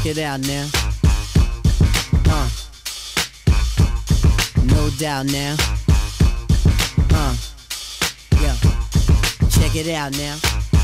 Check it out now. No doubt now. Yeah. Check it out now.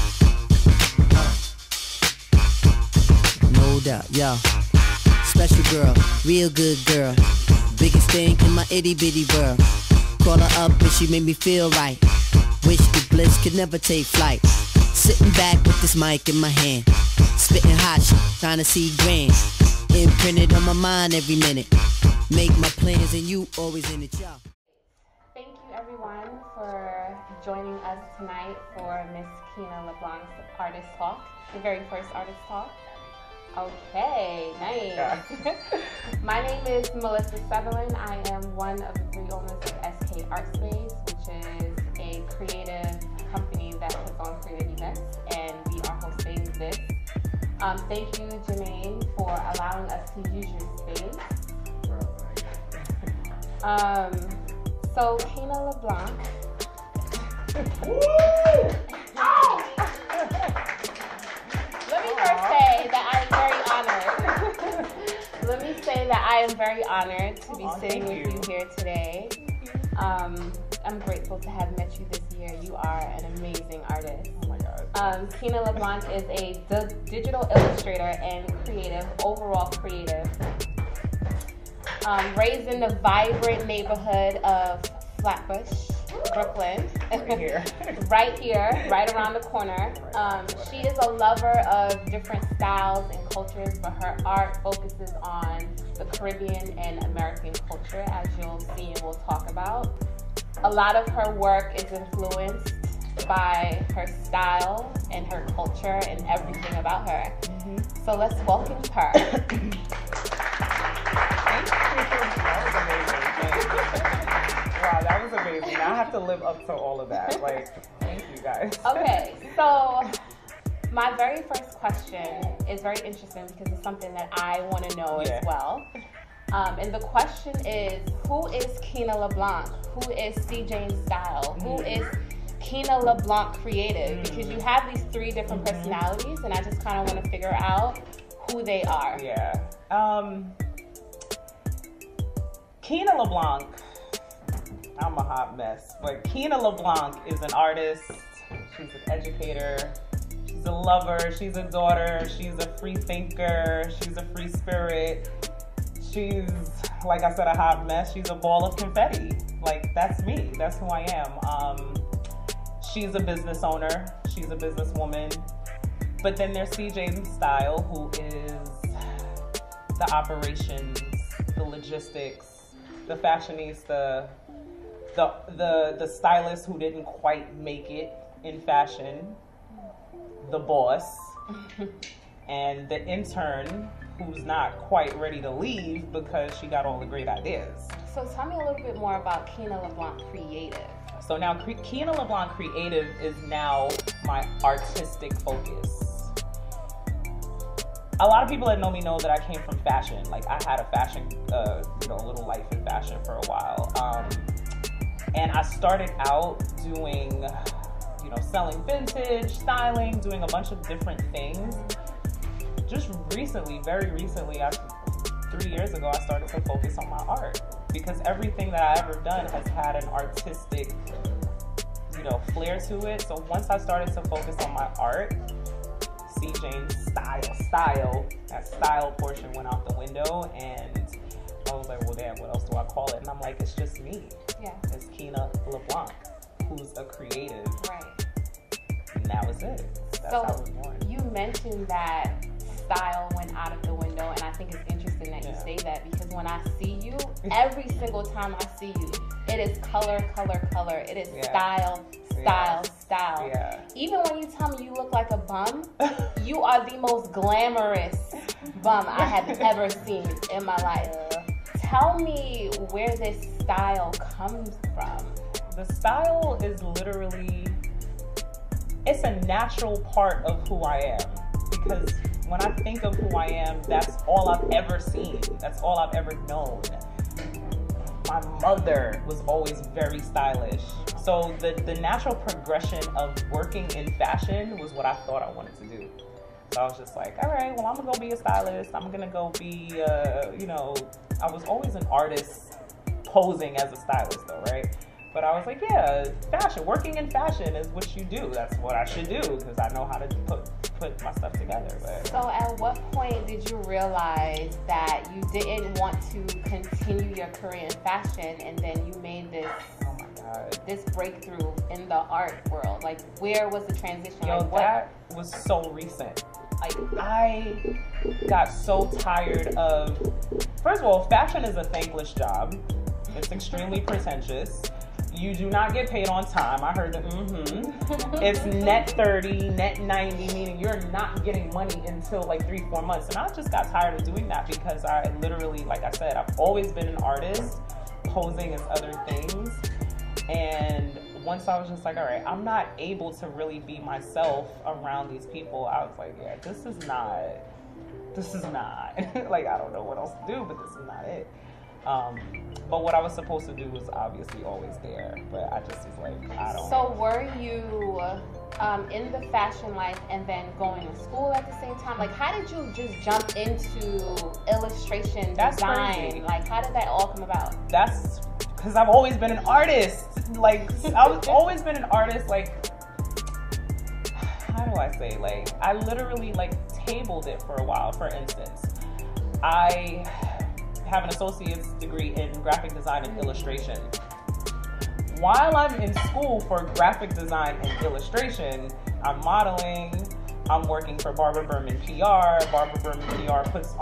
No doubt, yo. Special girl, real good girl. Biggest thing in my itty bitty world. Call her up and she made me feel right. Wish the bliss could never take flight. Sitting back with this mic in my hand. Spitting hot shit, trying to see grand. Imprinted on my mind every minute. Make my plans and you always in it, y'all. Thank you everyone for joining us tonight for Miss Kinna LeBlanc's Artist Talk, the very first Artist Talk. Okay, nice. My name is Melissa Sutherland. I am one of the 3 owners of SK Art Space, which is a creative company that puts on creative events, and we are hosting this. Thank you, Jermaine, for allowing us to use your space. So Kinna LeBlanc. Let me first say that I am very honored. Let me say that I am very honored to be sitting with you here today. I'm grateful to have met you this year. You are an amazing artist. Oh my God. Kinna LeBlanc is a digital illustrator and overall creative. Raised in the vibrant neighborhood of Flatbush, Brooklyn. Right here, right around the corner. She is a lover of different styles and cultures, but her art focuses on the Caribbean and American culture, as you'll see and we'll talk about. A lot of her work is influenced by her style and her culture and everything about her. So let's welcome her. Wow, that was amazing. Now I have to live up to all of that. Like, thank you guys. Okay, so my very first question is very interesting because it's something that I want to know as well. And the question is, who is Kinna LeBlanc? Who is CJ Style? Who is Kinna LeBlanc Creative? Because you have these 3 different personalities, and I just kind of want to figure out who they are. Yeah. Kinna LeBlanc, I'm a hot mess, but Kinna LeBlanc is an artist, she's an educator, she's a lover, she's a daughter, she's a free thinker, she's a free spirit, she's, like I said, a hot mess, she's a ball of confetti. Like, that's me, that's who I am. She's a business owner, she's a businesswoman, but then there's CJ Style, who is the operations, the logistics, the fashionista, the stylist who didn't quite make it in fashion, the boss, and the intern who's not quite ready to leave because she got all the great ideas. So tell me a little bit more about Kinna LeBlanc Creative. So now Kinna LeBlanc Creative is now my artistic focus. A lot of people that know me know that I came from fashion. Like, I had a fashion, a little life in fashion for a while. And I started out doing, selling vintage, styling, doing a bunch of different things. Just recently, very recently, 3 years ago, I started to focus on my art. Because everything that I ever done has had an artistic, flair to it. So once I started to focus on my art, CJ's style, that style portion went out the window, and I was like, well, damn, what else do I call it? And I'm like, it's just me. Yeah. It's Kinna LeBlanc, who's a creative. Right. And that was it. That's how I was born. You mentioned that style went out of the window, and I think it's interesting that you say that, because when I see you, every single time I see you, it is color, color, color. It is style, style, style. Yeah. Even when you tell me you look like a bum, you are the most glamorous bum I have ever seen in my life. Tell me where this style comes from. The style is literally, it's a natural part of who I am, because when I think of who I am, that's all I've ever seen. That's all I've ever known. My mother was always very stylish. So the natural progression of working in fashion was what I thought I wanted to do. So I was just like, all right, well, I'm gonna go be a stylist. I'm gonna go be, I was always an artist posing as a stylist though, right? But I was like, yeah, fashion, working in fashion is what you do. That's what I should do because I know how to put my stuff together. But. So at what point did you realize that you didn't want to continue your career in fashion and then you made this breakthrough in the art world? Like, where was the transition? That was so recent. Like, I got so tired of, first of all, fashion is a thankless job. It's extremely pretentious. You do not get paid on time. I heard that, It's net 30, net 90, meaning you're not getting money until like 3-4 months. And I just got tired of doing that because I literally, like I said, I've always been an artist, posing as other things. And once I was just like, all right, I'm not able to really be myself around these people. I was like, yeah, this is not, like, I don't know what else to do, but this is not it. But what I was supposed to do was obviously always there, but I just was like, I don't. So were you in the fashion life and then going to school at the same time? Like, how did you just jump into illustration design? Crazy. Like, how did that all come about? That's because I've always been an artist. Like, I've always been an artist. Like, how do I say? Like, I literally like tabled it for a while. For instance, I have an associate's degree in graphic design and illustration. While I'm in school for graphic design and illustration, I'm modeling, I'm working for Barbara Berman PR. Barbara Berman PR does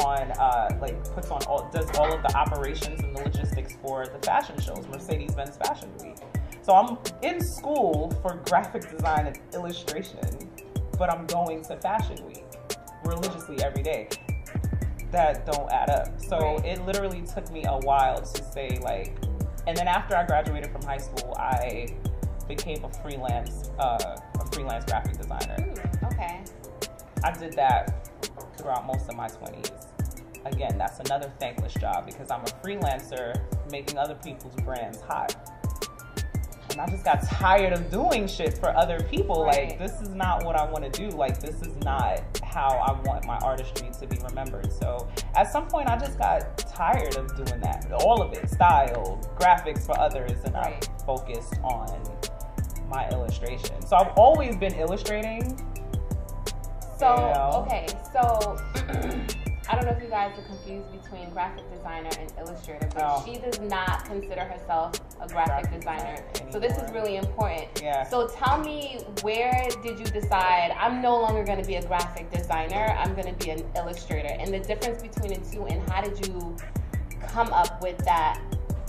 all of the operations and the logistics for the fashion shows, Mercedes-Benz Fashion Week. So I'm in school for graphic design and illustration, but I'm going to Fashion Week religiously every day. That don't add up. So It literally took me a while to say, like, and then after I graduated from high school, I became a freelance graphic designer. Okay. I did that throughout most of my 20s. Again, that's another thankless job because I'm a freelancer making other people's brands hot. And I just got tired of doing shit for other people. Right. Like, this is not what I want to do. Like, this is not how I want my artistry to be remembered. So at some point, I just got tired of doing that. All of it, style, graphics for others, and I focused on my illustration. So I've always been illustrating. So, okay, so I don't know if you guys are confused between graphic designer and illustrator, but she does not consider herself a graphic designer. So this is really important. Yeah. So tell me, where did you decide, I'm no longer going to be a graphic designer, I'm going to be an illustrator, and the difference between the two, and how did you come up with that?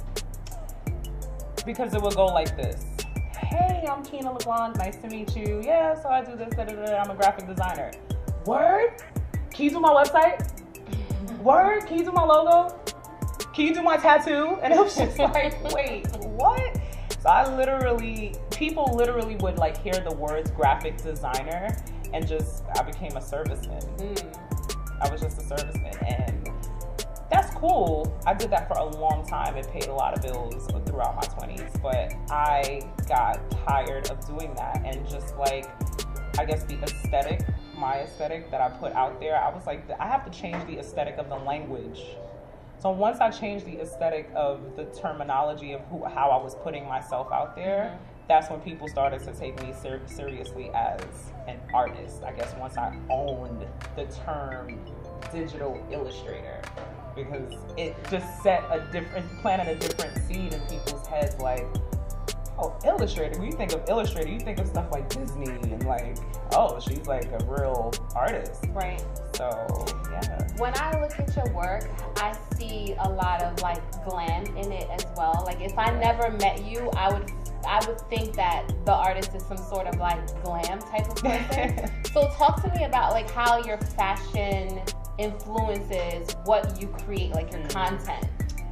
Because it would go like this. Hey, I'm Kinna LeBlanc, nice to meet you. Yeah, so I do this, I'm a graphic designer. Word? Can you do my website? Word? Can you do my logo? Can you do my tattoo? And it was just like, wait, what? So people literally would like hear the words graphic designer and I became a serviceman. I was just a serviceman, and that's cool. I did that for a long time. It paid a lot of bills throughout my 20s, but I got tired of doing that, and just like, I guess my aesthetic that I put out there, I was like, I have to change the aesthetic of the language. So once I changed the aesthetic of the terminology of how I was putting myself out there, that's when people started to take me seriously as an artist. I guess once I owned the term digital illustrator, because it just planted a different seed in people's heads, like, oh, illustrator. When you think of illustrator, you think of stuff like Disney and like, oh, she's like a real artist. Right. So, yeah. When I look at your work, I see a lot of like glam in it as well. Like, if I never met you, I would think that the artist is some sort of like glam type of person. So talk to me about like how your fashion influences what you create, like your content.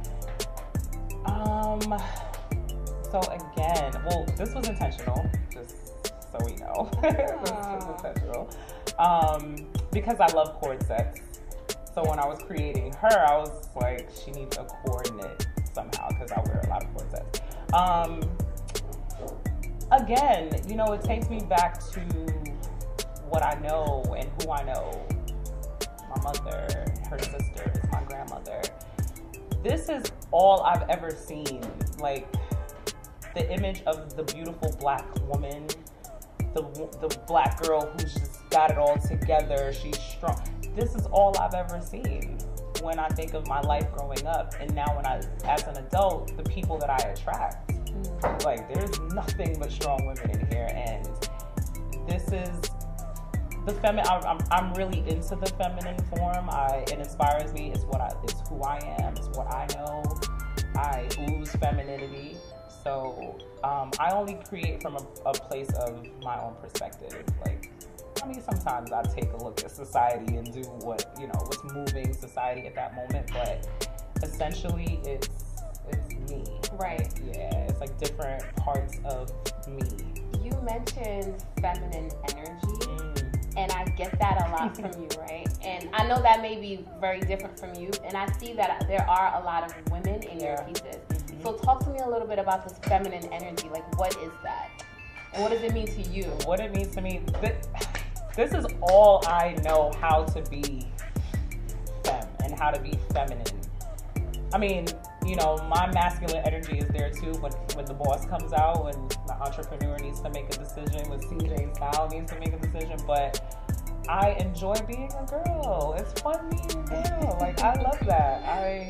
So again, well, this was intentional, just so we know. This was intentional. Because I love cord sets. So when I was creating her, I was like, she needs a coordinate somehow, because I wear a lot of cord sets. Again, it takes me back to what I know and who I know, my mother, her sisters, my grandmother, this is all I've ever seen. Like, the image of the beautiful black woman, the black girl who's just got it all together, she's strong. This is all I've ever seen when I think of my life growing up. And now when as an adult, the people that I attract, like, there's nothing but strong women in here. And this is the feminine. I'm really into the feminine form. It inspires me. It's who I am. It's what I know. I ooze femininity. So I only create from a place of my own perspective. Like, I mean, sometimes I take a look at society and do what's moving society at that moment, but essentially it's me. Right. Yeah, it's like different parts of me. You mentioned feminine energy, and I get that a lot from you, right? And I know that may be very different from you, and I see that there are a lot of women in your pieces. So talk to me a little bit about this feminine energy. Like, what is that? And what does it mean to you? What it means to me, this is all I know how to be femme and how to be feminine. I mean, my masculine energy is there too when the boss comes out, when the entrepreneur needs to make a decision, when CJ Style needs to make a decision, but I enjoy being a girl. It's fun being a girl. Like, I love that.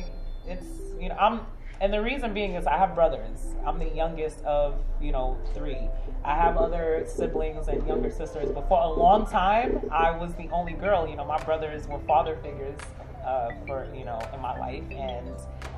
And the reason being is I have brothers. I'm the youngest of, 3. I have other siblings and younger sisters, but for a long time, I was the only girl. My brothers were father figures in my life, and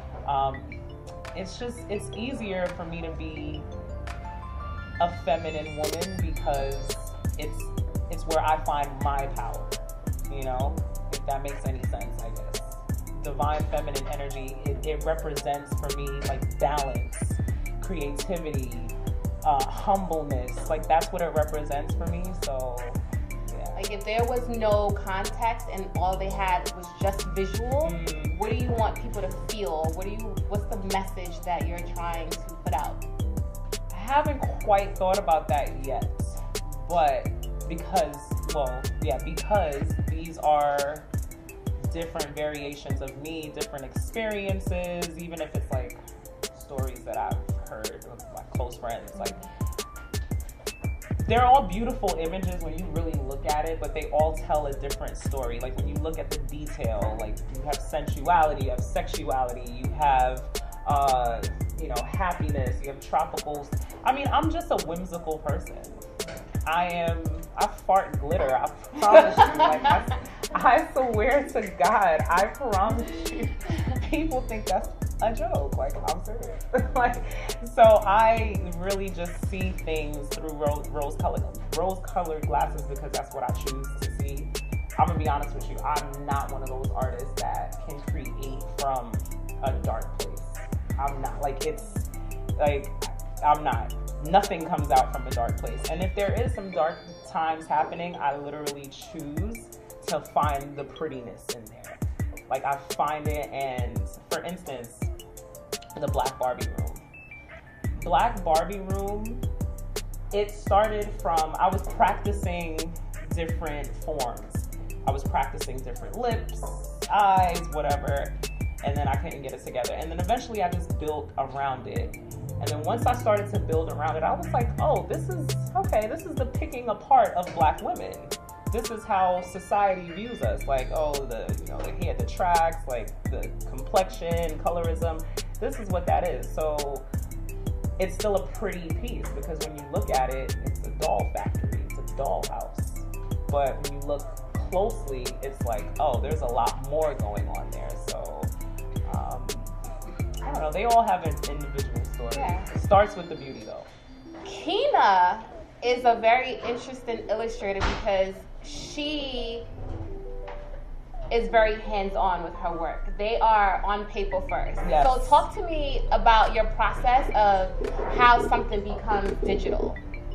it's easier for me to be a feminine woman because it's where I find my power, if that makes any sense, I guess. Divine feminine energy, it represents for me like balance, creativity, humbleness. Like, that's what it represents for me. So yeah. Like, if there was no context and all they had was just visual, what do you want people to feel? What's the message that you're trying to put out? I haven't quite thought about that yet, but because these are different variations of me, different experiences, even if it's like stories that I've heard with my close friends, like, they're all beautiful images when you really look at it, but they all tell a different story. Like, when you look at the detail, like, you have sensuality, you have sexuality, you have happiness, you have tropicals. I mean, I'm just a whimsical person. I fart glitter, I promise you. Like, I swear to God, I promise you. People think that's a joke. Like, I'm serious. So I really just see things through rose-colored glasses because that's what I choose to see. I'm gonna be honest with you. I'm not one of those artists that can create from a dark place. I'm not. I'm not. Nothing comes out from a dark place. And if there is some dark times happening, I literally choose to find the prettiness in there. Like, I find it, and for instance, the Black Barbie room, it started from, I was practicing different forms. I was practicing different lips, eyes, whatever, and then I couldn't get it together. And then eventually I just built around it. And then once I started to build around it, I was like, oh, this is the picking apart of Black women. This is how society views us. Like, oh, the hair, the tracks, like the complexion, colorism. This is what that is. So it's still a pretty piece because when you look at it, it's a doll factory. It's a doll house. But when you look closely, it's like, oh, there's a lot more going on there. So I don't know. They all have an individual story. Yeah. It starts with the beauty, though. Kinna is a very interesting illustrator because she is very hands-on with her work. They are on paper first. Yes. So talk to me about your process of how something becomes digital.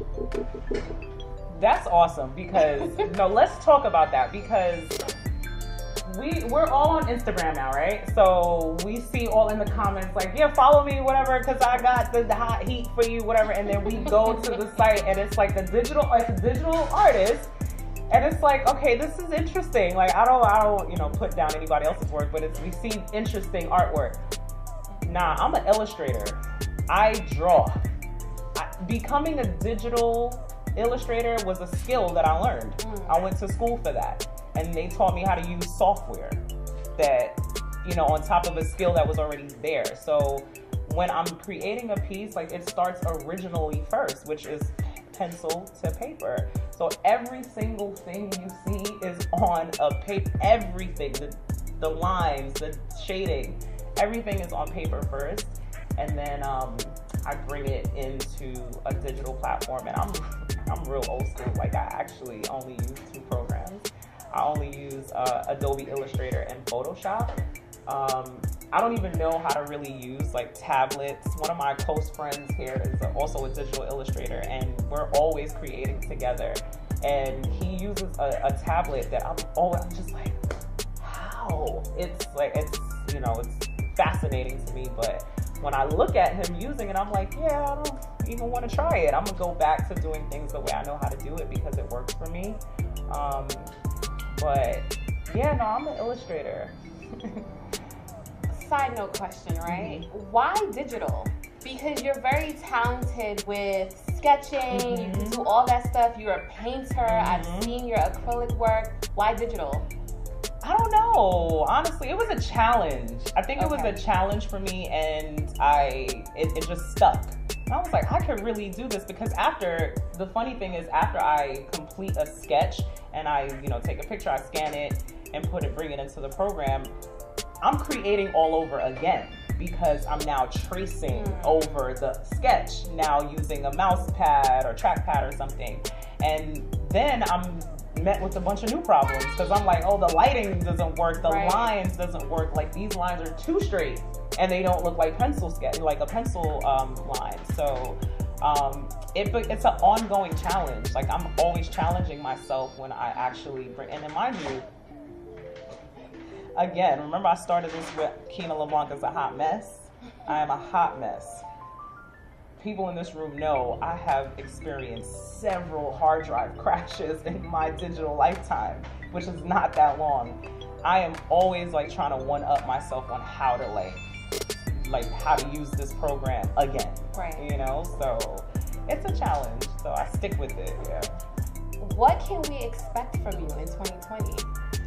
That's awesome because, let's talk about that because we're all on Instagram now, right? So we see all in the comments like, yeah, follow me, whatever, because I got the hot heat for you, whatever. And then we go to the site and it's like it's a digital artist And it's like, okay, this is interesting. Like, I don't, you know, put down anybody else's work, but we see interesting artwork. Nah, I'm an illustrator. I draw. Becoming a digital illustrator was a skill that I learned. I went to school for that. And they taught me how to use software that, you know, on top of a skill that was already there. So when I'm creating a piece, like, it starts originally first, which is pencil to paper. So every single thing you see is on a paper. Everything, the lines, the shading, everything is on paper first. And then I bring it into a digital platform. And I'm real old school. Like, I actually only use 2 programs. I only use Adobe Illustrator and Photoshop. I don't even know how to really use like tablets. One of my close friends here is also a digital illustrator, and we're always creating together. And he uses a tablet that I'm just like, how? It's you know, it's fascinating to me. But when I look at him using it, I'm like, yeah, I don't even want to try it. I'm gonna go back to doing things the way I know how to do it because it works for me. But yeah, no, I'm an illustrator. Side note question, right? Why digital? Because you're very talented with sketching, you can do all that stuff. You're a painter. I've seen your acrylic work. Why digital? I don't know. Honestly, it was a challenge. I think it was a challenge for me, and it just stuck. And I was like, I could really do this, because the funny thing is, after I complete a sketch and I, you know, take a picture, I scan it and bring it into the program, I'm creating all over again, because I'm now tracing over the sketch, now using a mouse pad or trackpad or something. And then I'm met with a bunch of new problems, because I'm like, oh, the lighting doesn't work, the lines doesn't work, like these lines are too straight and they don't look like pencil sketch, like a pencil line. So it's an ongoing challenge. Like, I'm always challenging myself when I actually bring, and then mind you, again, remember I started this with Kinna LeBlanc as a hot mess? I am a hot mess. People in this room know I have experienced several hard drive crashes in my digital lifetime, which is not that long. I am always like trying to one-up myself on how to like how to use this program again. Right. You know, so it's a challenge. So I stick with it. Yeah. What can we expect from you in 2020?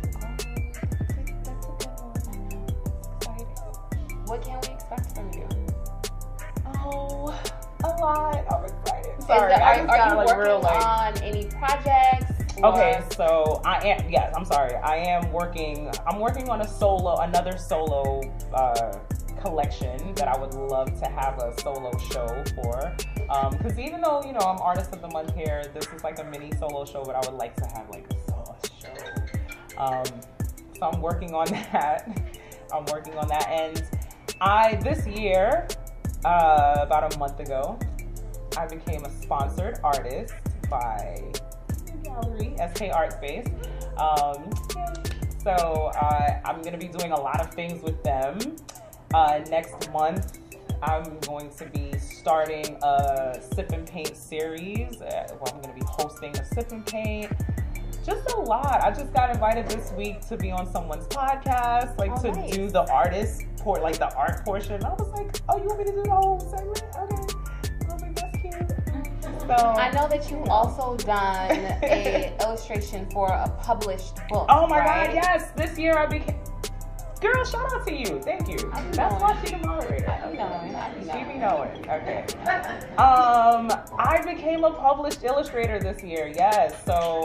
What can we expect from you? Oh, a lot. I'm excited. Sorry, are you working on any projects? Okay, so I am working. I'm working on another solo collection that I would love to have a solo show for. Because even though, you know, I'm Artist of the Month here, this is like a mini solo show, but I would like to have like a show. So I'm working on that. And this year, about a month ago, I became a sponsored artist by Gallery, SK Art Space. So I'm going to be doing a lot of things with them. Next month, I'm going to be starting a Sip and Paint series. Where I'm going to be hosting a Sip and Paint. Just a lot. I just got invited this week to be on someone's podcast, do the artist the art portion. I was like, oh, you want me to do the whole segment? Okay. I was like, that's cute. So I know that you've also done a illustration for a published book. Oh my God, yes. This year I became. Girl, shout out to you. Thank you. That's why she's the moderator. She be knowing. Okay. I became a published illustrator this year. Yes. So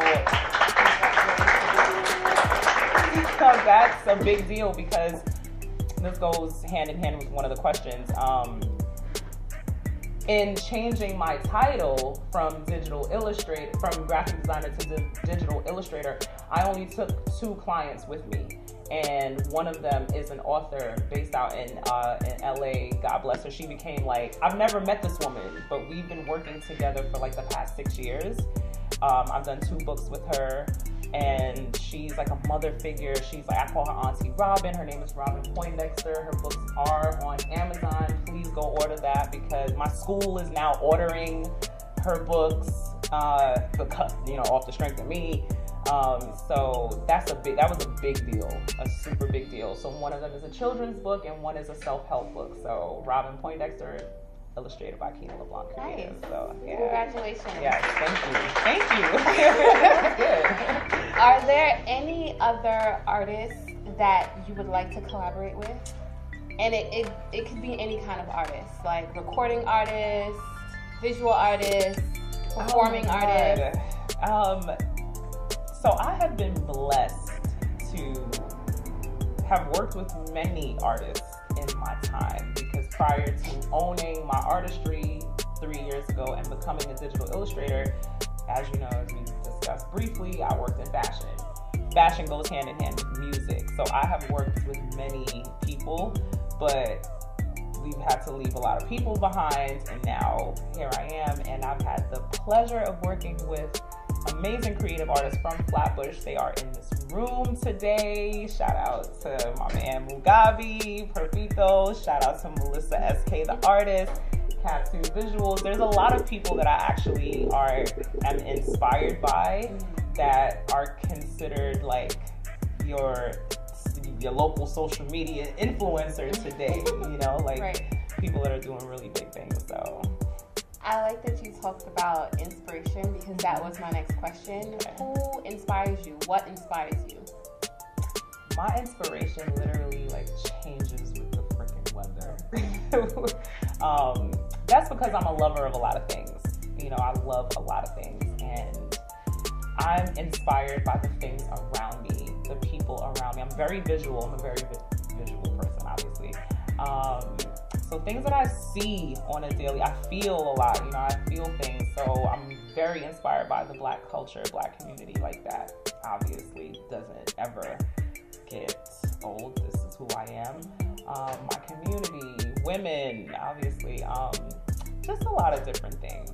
that's a big deal, because this goes hand in hand with one of the questions. In changing my title from graphic designer to digital illustrator, I only took 2 clients with me. And one of them is an author based out in LA. God bless her. She became I've never met this woman, but we've been working together for the past 6 years. I've done 2 books with her, and she's like a mother figure. She's I call her Auntie Robin. Her name is Robin Poindexter. Her books are on Amazon. Please go order that, because my school is now ordering her books, because, you know, off the strength of me. So that was a big deal, a super big deal. So one of them is a children's book and one is a self-help book. So Robin Poindexter, illustrated by Kinna LeBlanc. Nice. So yeah. Congratulations. Yes, thank you. Good. Are there any other artists that you would like to collaborate with? And it could be any kind of artist, like recording artists, visual artists, performing artists. So I have been blessed to have worked with many artists in my time, because prior to owning my artistry 3 years ago and becoming a digital illustrator, as you know, as we discussed briefly, I worked in fashion. Fashion goes hand in hand with music. So I have worked with many people, but we've had to leave a lot of people behind, and now here I am, and I've had the pleasure of working with amazing creative artists from Flatbush. They are in this room today. Shout out to my man Mugabe, Perfito. Shout out to Melissa SK, the artist, Cat2 Visuals. There's a lot of people that I actually am inspired by that are considered like your local social media influencer today, you know, like right. People that are doing really big things. So I like that you talked about inspiration, because that was my next question. Okay. Who inspires you? What inspires you? My inspiration literally like changes with the freaking weather. That's because I'm a lover of a lot of things. You know, I love a lot of things, and I'm inspired by the things around me, the people around me. I'm very visual. I'm a very visual person, obviously. So things that I see on a daily, I feel a lot, you know, I feel things. So I'm very inspired by the Black culture, Black community. Like that obviously doesn't ever get old. This is who I am. My community, women, obviously, just a lot of different things.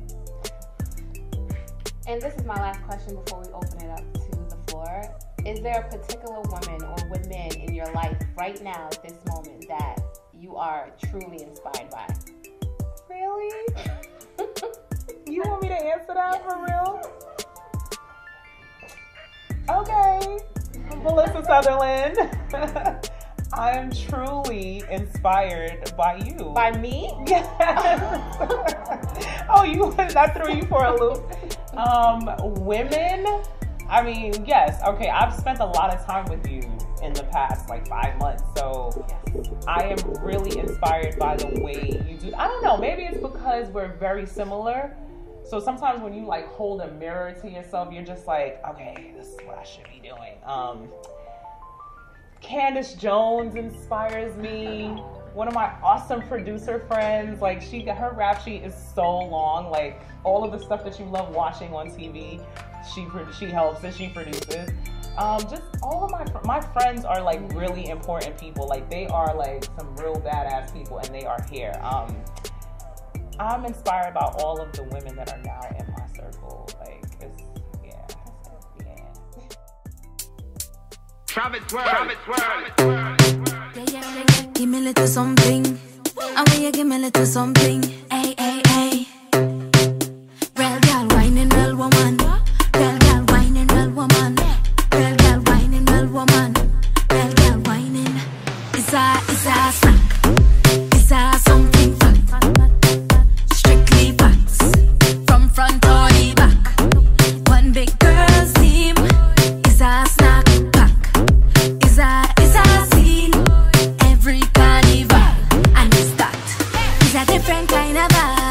And this is my last question before we open it up to the floor. Is there a particular woman or women in your life right now at this moment that you are truly inspired by? Really? You want me to answer that? Yes. For real? Okay. Melissa Sutherland. I am truly inspired by you. By me? Yes. Oh, that threw you for a loop. Women, I mean, yes. Okay, I've spent a lot of time with you in the past, like 5 months. So I am really inspired by the way you do. I don't know, maybe it's because we're very similar. So sometimes when you like hold a mirror to yourself, you're just like, okay, this is what I should be doing. Candace Jones inspires me. One of my awesome producer friends, like her rap sheet is so long. Like all of the stuff that you love watching on TV, she helps and she produces. Just all of my friends are like really important people. Like they are like some real badass people, and they are here. I'm inspired by all of the women that are now in my circle. Like it's yeah. Travis World. Yeah. Give me a little something. I want you give me a little something. Ay, ay, ay. Real girl whining, real woman. Real girl whining, real woman. Real girl whining, real woman. Real girl whining. It's a snack. It's a something fun. Strictly facts. From front or the back. One big girl's team. It's a snack pack. It's a scene. Every carnival. And it's that. It's a different kind of vibe.